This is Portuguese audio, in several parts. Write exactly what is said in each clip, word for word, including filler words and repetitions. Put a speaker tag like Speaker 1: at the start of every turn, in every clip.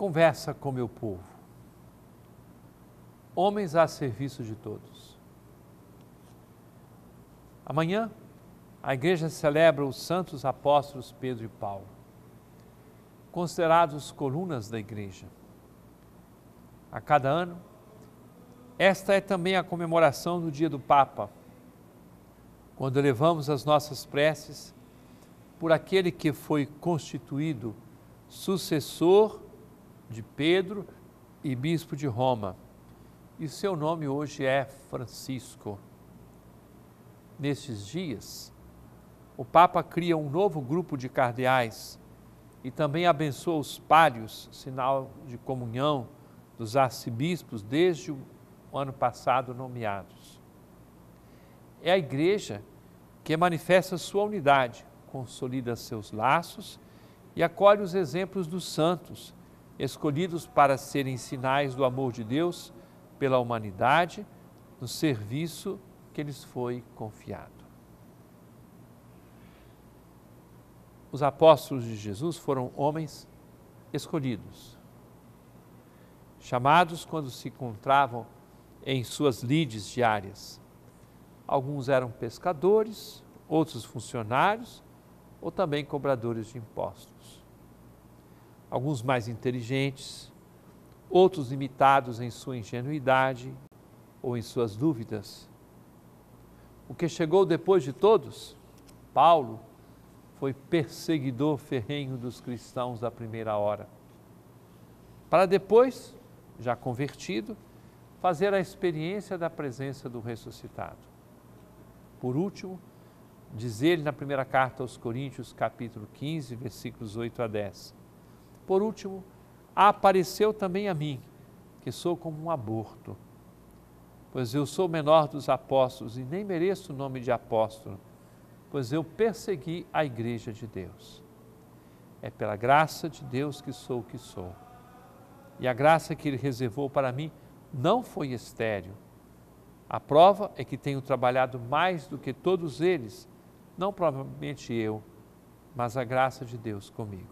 Speaker 1: conversa com meu povo, homens a serviço de todos. Amanhã, a igreja celebra os santos apóstolos Pedro e Paulo, considerados colunas da igreja. A cada ano, esta é também a comemoração do dia do Papa, quando elevamos as nossas preces por aquele que foi constituído sucessor de Pedro e bispo de Roma, e seu nome hoje é Francisco. Nestes dias, o Papa cria um novo grupo de cardeais e também abençoa os pários, sinal de comunhão dos arcebispos desde o ano passado nomeados. É a Igreja que manifesta sua unidade, consolida seus laços e acolhe os exemplos dos santos, escolhidos para serem sinais do amor de Deus pela humanidade, no serviço que lhes foi confiado. Os apóstolos de Jesus foram homens escolhidos, chamados quando se encontravam em suas lides diárias. Alguns eram pescadores, outros funcionários ou também cobradores de impostos. Alguns mais inteligentes, outros limitados em sua ingenuidade ou em suas dúvidas. O que chegou depois de todos, Paulo, foi perseguidor ferrenho dos cristãos da primeira hora, para depois, já convertido, fazer a experiência da presença do ressuscitado. Por último, diz ele na primeira carta aos Coríntios, capítulo quinze, versículos oito a dez. Por último, apareceu também a mim, que sou como um aborto, pois eu sou o menor dos apóstolos e nem mereço o nome de apóstolo, pois eu persegui a igreja de Deus. É pela graça de Deus que sou o que sou. E a graça que Ele reservou para mim não foi estéril. A prova é que tenho trabalhado mais do que todos eles, não provavelmente eu, mas a graça de Deus comigo.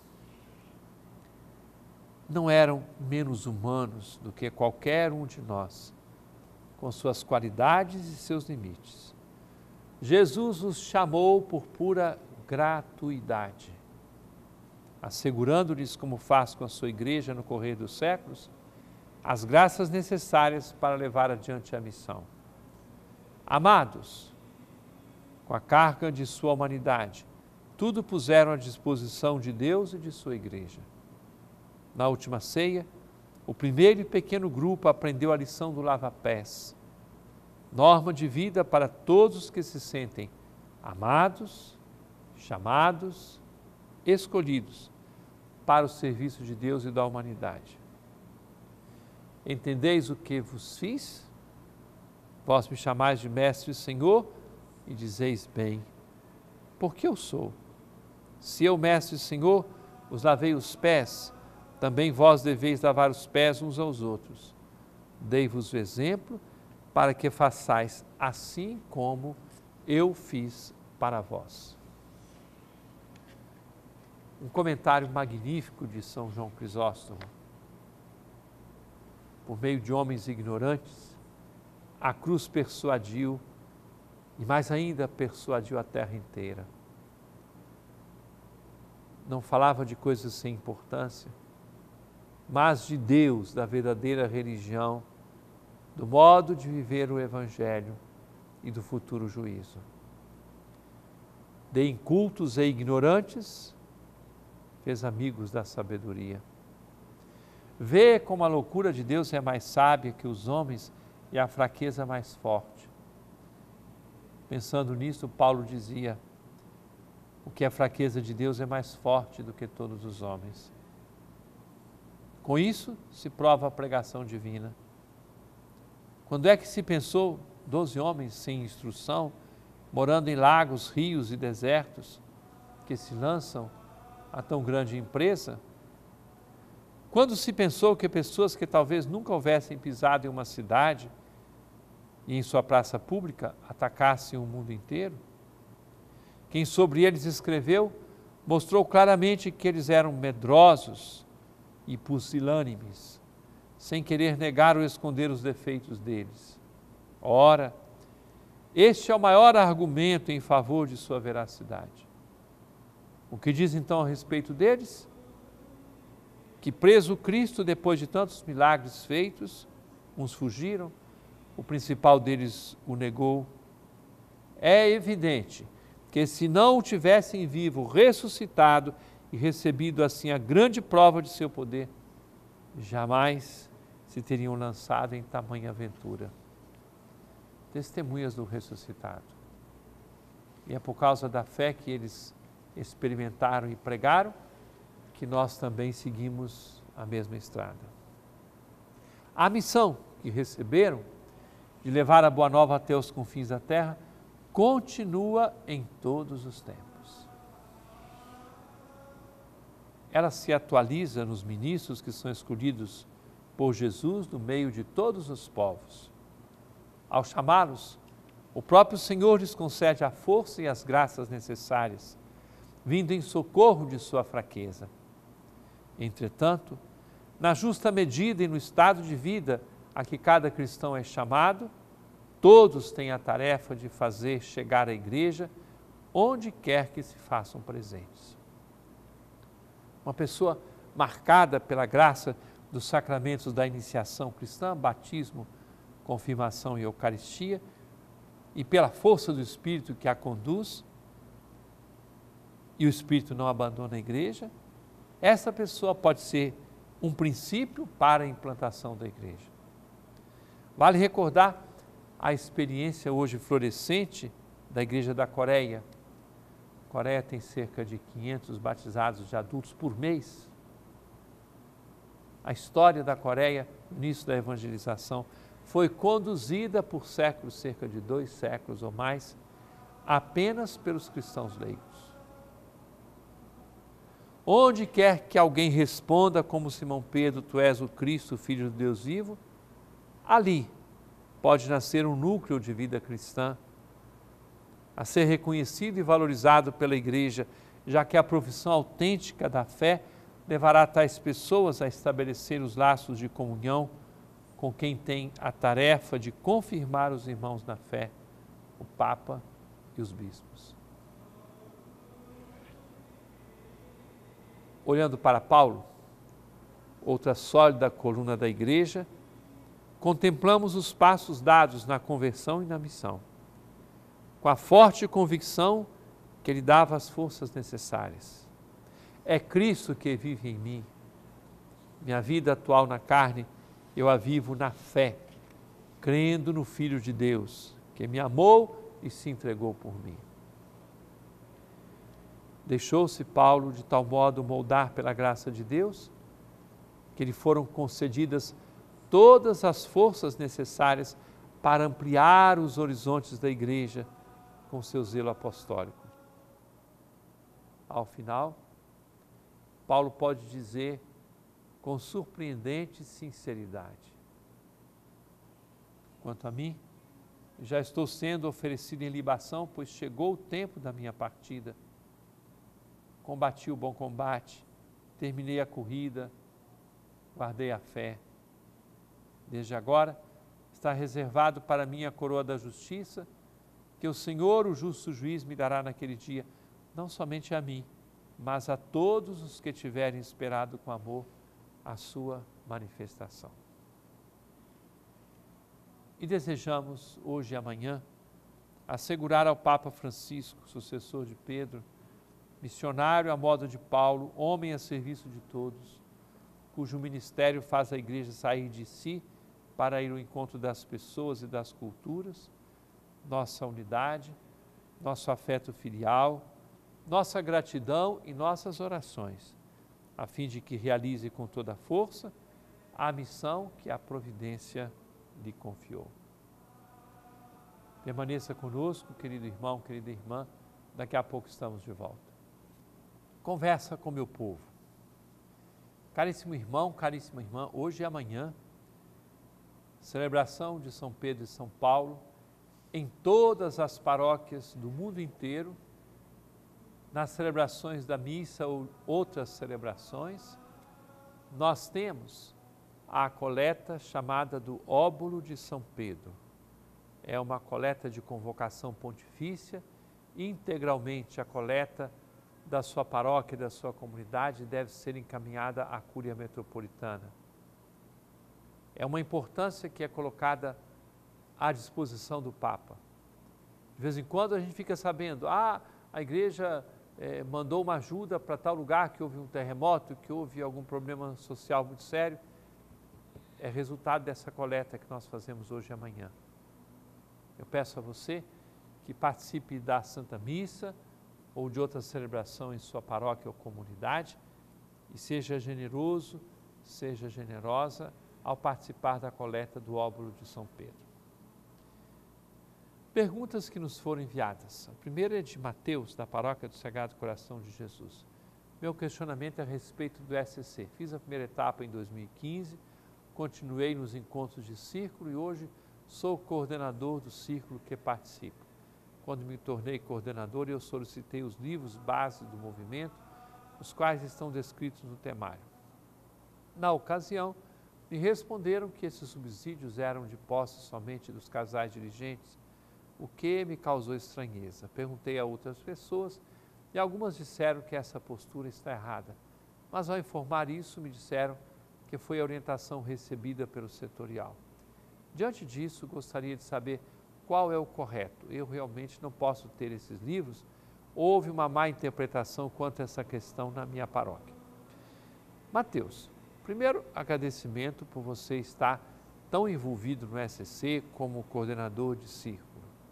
Speaker 1: Não eram menos humanos do que qualquer um de nós, com suas qualidades e seus limites. Jesus os chamou por pura gratuidade, assegurando-lhes, como faz com a sua igreja no correr dos séculos, as graças necessárias para levar adiante a missão. Amados, com a carga de sua humanidade, tudo puseram à disposição de Deus e de sua igreja. Na última ceia, o primeiro e pequeno grupo aprendeu a lição do lava-pés, norma de vida para todos que se sentem amados, chamados, escolhidos para o serviço de Deus e da humanidade. Entendeis o que vos fiz? Vós me chamais de mestre e Senhor e dizeis bem, porque eu sou. Se eu, mestre e Senhor, os lavei os pés, também vós deveis lavar os pés uns aos outros. Dei-vos o exemplo para que façais assim como eu fiz para vós. Um comentário magnífico de São João Crisóstomo. Por meio de homens ignorantes, a cruz persuadiu e mais ainda persuadiu a terra inteira. Não falava de coisas sem importância, mas de Deus, da verdadeira religião, do modo de viver o Evangelho e do futuro juízo. De incultos e ignorantes, fez amigos da sabedoria. Vê como a loucura de Deus é mais sábia que os homens e a fraqueza mais forte. Pensando nisso, Paulo dizia, o que é fraqueza de Deus é mais forte do que todos os homens. Com isso, se prova a pregação divina. Quando é que se pensou doze homens sem instrução, morando em lagos, rios e desertos, que se lançam a tão grande empresa? Quando se pensou que pessoas que talvez nunca houvessem pisado em uma cidade e em sua praça pública atacassem o mundo inteiro? Quem sobre eles escreveu mostrou claramente que eles eram medrosos, e pusilânimes, sem querer negar ou esconder os defeitos deles. Ora, este é o maior argumento em favor de sua veracidade. O que diz então a respeito deles? Que preso Cristo, depois de tantos milagres feitos, uns fugiram, o principal deles o negou. É evidente que se não o tivessem vivo, ressuscitado e recebido assim a grande prova de seu poder, jamais se teriam lançado em tamanha aventura. Testemunhas do ressuscitado. E é por causa da fé que eles experimentaram e pregaram que nós também seguimos a mesma estrada. A missão que receberam de levar a boa nova até os confins da terra continua em todos os tempos. Ela se atualiza nos ministros que são escolhidos por Jesus no meio de todos os povos. Ao chamá-los, o próprio Senhor lhes concede a força e as graças necessárias, vindo em socorro de sua fraqueza. Entretanto, na justa medida e no estado de vida a que cada cristão é chamado, todos têm a tarefa de fazer chegar a igreja onde quer que se façam presentes. Uma pessoa marcada pela graça dos sacramentos da iniciação cristã, batismo, confirmação e Eucaristia, e pela força do Espírito que a conduz, e o Espírito não abandona a igreja, essa pessoa pode ser um princípio para a implantação da igreja. Vale recordar a experiência hoje florescente da Igreja da Coreia. A Coreia tem cerca de quinhentos batizados de adultos por mês. A história da Coreia, no início da evangelização, foi conduzida por séculos, cerca de dois séculos ou mais, apenas pelos cristãos leigos. Onde quer que alguém responda como Simão Pedro, tu és o Cristo, o Filho do Deus vivo, ali pode nascer um núcleo de vida cristã, a ser reconhecido e valorizado pela igreja, já que a profissão autêntica da fé levará tais pessoas a estabelecer os laços de comunhão com quem tem a tarefa de confirmar os irmãos na fé, o Papa e os bispos. Olhando para Paulo, outra sólida coluna da igreja, contemplamos os passos dados na conversão e na missão, com a forte convicção que ele dava as forças necessárias. É Cristo que vive em mim. Minha vida atual na carne, eu a vivo na fé, crendo no Filho de Deus, que me amou e se entregou por mim. Deixou-se Paulo de tal modo moldar pela graça de Deus, que lhe foram concedidas todas as forças necessárias para ampliar os horizontes da igreja com seu zelo apostólico. Ao final, Paulo pode dizer com surpreendente sinceridade: quanto a mim, já estou sendo oferecido em libação, pois chegou o tempo da minha partida. Combati o bom combate, terminei a corrida, guardei a fé. Desde agora está reservado para mim a coroa da justiça, que o Senhor, o justo juiz, me dará naquele dia, não somente a mim, mas a todos os que tiverem esperado com amor a sua manifestação. E desejamos, hoje e amanhã, assegurar ao Papa Francisco, sucessor de Pedro, missionário à moda de Paulo, homem a serviço de todos, cujo ministério faz a igreja sair de si para ir ao encontro das pessoas e das culturas, nossa unidade, nosso afeto filial, nossa gratidão e nossas orações, a fim de que realize com toda a força a missão que a providência lhe confiou. Permaneça conosco, querido irmão, querida irmã, daqui a pouco estamos de volta. Conversa com meu povo. Caríssimo irmão, caríssima irmã, hoje e amanhã, celebração de São Pedro e São Paulo, em todas as paróquias do mundo inteiro, nas celebrações da missa ou outras celebrações, nós temos a coleta chamada do Óbolo de São Pedro. É uma coleta de convocação pontifícia, integralmente a coleta da sua paróquia e da sua comunidade deve ser encaminhada à Cúria Metropolitana. É uma importância que é colocada à disposição do Papa. De vez em quando a gente fica sabendo, ah, a igreja eh, mandou uma ajuda para tal lugar que houve um terremoto, que houve algum problema social muito sério. É resultado dessa coleta que nós fazemos hoje e amanhã. Eu peço a você que participe da Santa Missa ou de outra celebração em sua paróquia ou comunidade e seja generoso, seja generosa ao participar da coleta do Óbolo de São Pedro. Perguntas que nos foram enviadas. A primeira é de Mateus, da Paróquia do Sagrado Coração de Jesus. Meu questionamento é a respeito do S C. Fiz a primeira etapa em dois mil e quinze, continuei nos encontros de círculo e hoje sou coordenador do círculo que participo. Quando me tornei coordenador, eu solicitei os livros base do movimento, os quais estão descritos no temário. Na ocasião, me responderam que esses subsídios eram de posse somente dos casais dirigentes, o que me causou estranheza. Perguntei a outras pessoas e algumas disseram que essa postura está errada. Mas ao informar isso, me disseram que foi a orientação recebida pelo setorial. Diante disso, gostaria de saber qual é o correto. Eu realmente não posso ter esses livros. Houve uma má interpretação quanto a essa questão na minha paróquia. Mateus, primeiro agradecimento por você estar tão envolvido no S C como coordenador de círculo.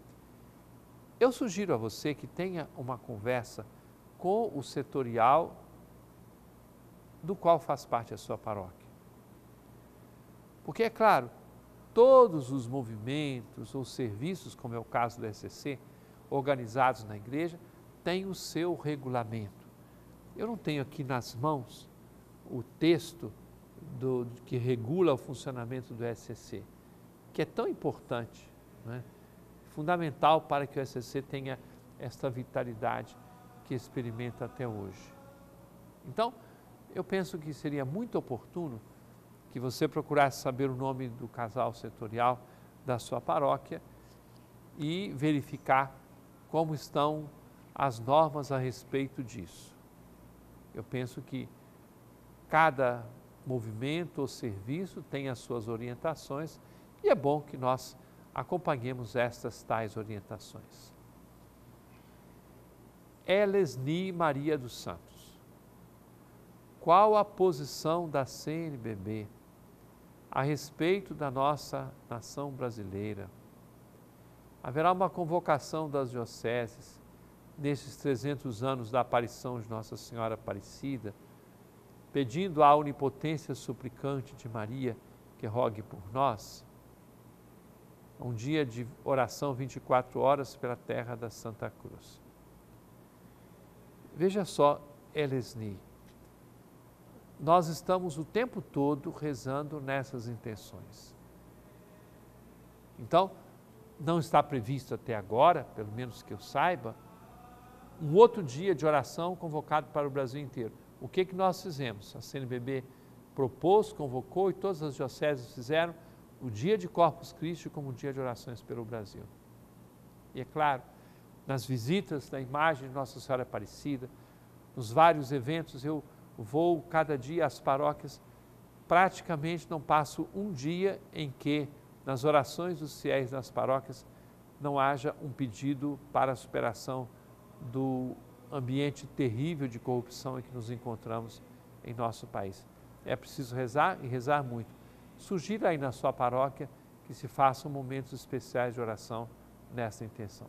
Speaker 1: Eu sugiro a você que tenha uma conversa com o setorial do qual faz parte a sua paróquia. Porque, é claro, todos os movimentos ou serviços, como é o caso do S C, organizados na igreja, têm o seu regulamento. Eu não tenho aqui nas mãos o texto do, que regula o funcionamento do S C, que é tão importante, né? Fundamental para que o S C tenha esta vitalidade que experimenta até hoje. Então, eu penso que seria muito oportuno que você procurasse saber o nome do casal setorial da sua paróquia e verificar como estão as normas a respeito disso. Eu penso que cada movimento ou serviço tem as suas orientações e é bom que nós acompanhemos estas tais orientações. Elesni Maria dos Santos. Qual a posição da C N B B a respeito da nossa nação brasileira? Haverá uma convocação das dioceses nesses trezentos anos da aparição de Nossa Senhora Aparecida, pedindo à onipotência suplicante de Maria que rogue por nós? Um dia de oração vinte e quatro horas pela terra da Santa Cruz. Veja só, Elesni, nós estamos o tempo todo rezando nessas intenções. Então, não está previsto até agora, pelo menos que eu saiba, um outro dia de oração convocado para o Brasil inteiro. O que que nós fizemos? A C N B B propôs, convocou e todas as dioceses fizeram o dia de Corpus Christi como dia de orações pelo Brasil. E é claro, nas visitas da imagem de Nossa Senhora Aparecida, nos vários eventos, eu vou cada dia às paróquias, praticamente não passo um dia em que, nas orações dos fiéis nas paróquias, não haja um pedido para a superação do ambiente terrível de corrupção em que nos encontramos em nosso país. É preciso rezar e rezar muito. Sugira aí na sua paróquia que se façam momentos especiais de oração nessa intenção.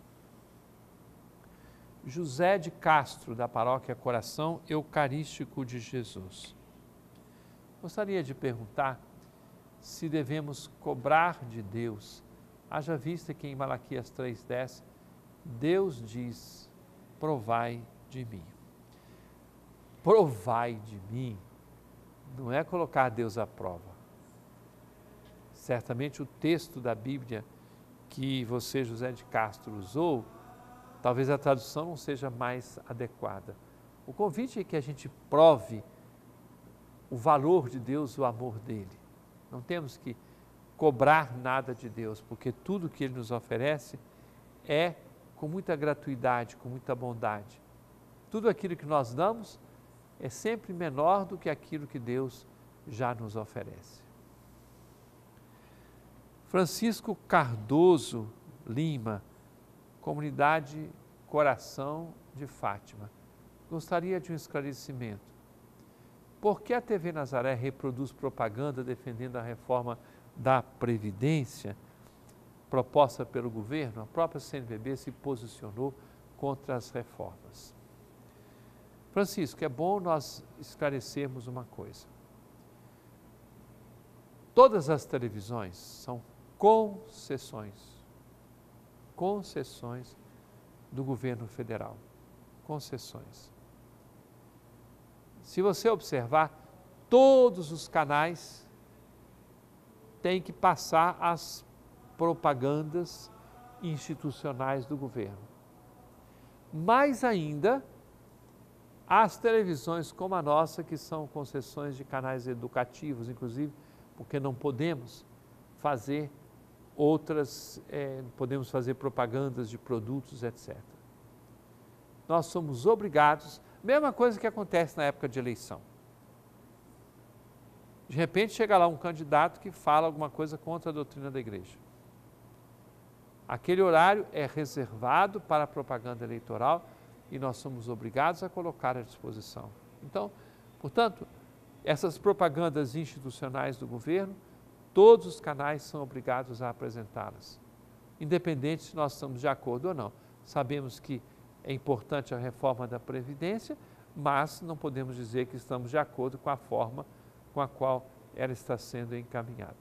Speaker 1: José de Castro, da paróquia Coração Eucarístico de Jesus. Gostaria de perguntar se devemos cobrar de Deus, haja vista que em Malaquias três, dez, Deus diz, provai de mim. Provai de mim não é colocar Deus à prova. Certamente o texto da Bíblia que você, José de Castro, usou, talvez a tradução não seja mais adequada. O convite é que a gente prove o valor de Deus, o amor dele. Não temos que cobrar nada de Deus, porque tudo que ele nos oferece é com muita gratuidade, com muita bondade. Tudo aquilo que nós damos é sempre menor do que aquilo que Deus já nos oferece. Francisco Cardoso Lima, Comunidade Coração de Fátima. Gostaria de um esclarecimento. Por que a T V Nazaré reproduz propaganda defendendo a reforma da Previdência proposta pelo governo? A própria C N B B se posicionou contra as reformas. Francisco, é bom nós esclarecermos uma coisa. Todas as televisões são concessões, concessões do governo federal, concessões. Se você observar, todos os canais têm que passar as propagandas institucionais do governo. Mais ainda, as televisões como a nossa, que são concessões de canais educativos, inclusive, porque não podemos fazer outras, é, podemos fazer propagandas de produtos, etcétera. Nós somos obrigados, mesma coisa que acontece na época de eleição. De repente chega lá um candidato que fala alguma coisa contra a doutrina da igreja. Aquele horário é reservado para a propaganda eleitoral e nós somos obrigados a colocar à disposição. Então, portanto, essas propagandas institucionais do governo, todos os canais são obrigados a apresentá-las, independente se nós estamos de acordo ou não. Sabemos que é importante a reforma da Previdência, mas não podemos dizer que estamos de acordo com a forma com a qual ela está sendo encaminhada.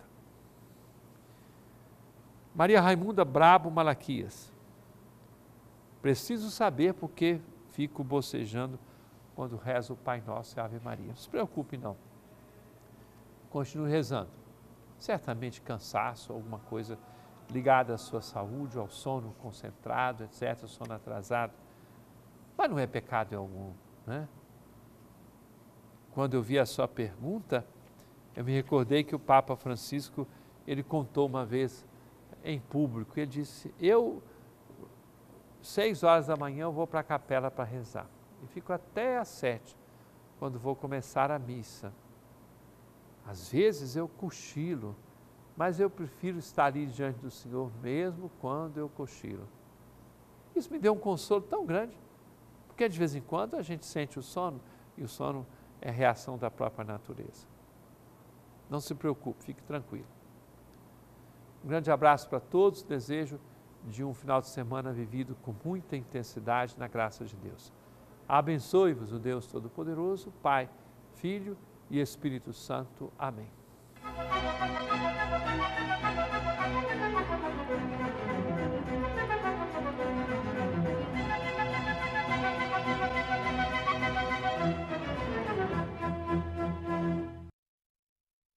Speaker 1: Maria Raimunda Brabo Malaquias. Preciso saber por que fico bocejando quando rezo o Pai Nosso e a Ave Maria. Não se preocupe, não. Continue rezando. Certamente cansaço, alguma coisa ligada à sua saúde, ao sono concentrado, etcétera, sono atrasado. Mas não é pecado algum, né? Quando eu vi a sua pergunta, eu me recordei que o Papa Francisco, ele contou uma vez em público, ele disse, eu, seis horas da manhã, eu vou para a capela para rezar. E fico até às sete, quando vou começar a missa. Às vezes eu cochilo, mas eu prefiro estar ali diante do Senhor, mesmo quando eu cochilo. Isso me deu um consolo tão grande, porque de vez em quando a gente sente o sono, e o sono é reação da própria natureza. Não se preocupe, fique tranquilo. Um grande abraço para todos, desejo de um final de semana vivido com muita intensidade na graça de Deus. Abençoe-vos o Deus Todo-Poderoso, Pai, Filho e Espírito Santo. Amém.